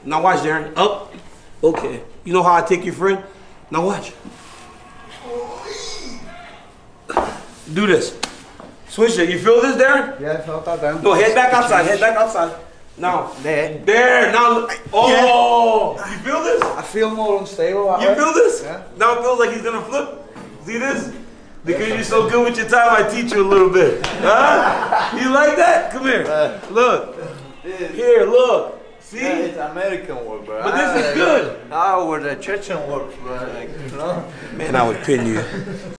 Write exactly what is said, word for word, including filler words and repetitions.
Now watch, Darren. Up. Okay. You know how I take your friend? Now watch. Do this. Switch it. You feel this, Darren? Yeah, I felt that down. No, head back outside. Head back outside. Now. There. There. Now. Oh. You feel this? I feel more unstable that You way. feel this? Yeah. Now it feels like he's gonna flip. See this? Because you're so good with your time, I teach you a little bit. Huh? You like that? Come here. Look. Here, look. See? Yeah, it's American work, bro. But this is good. Ah, where the Chechen works, bro. Like, you know? Man, I would pin you.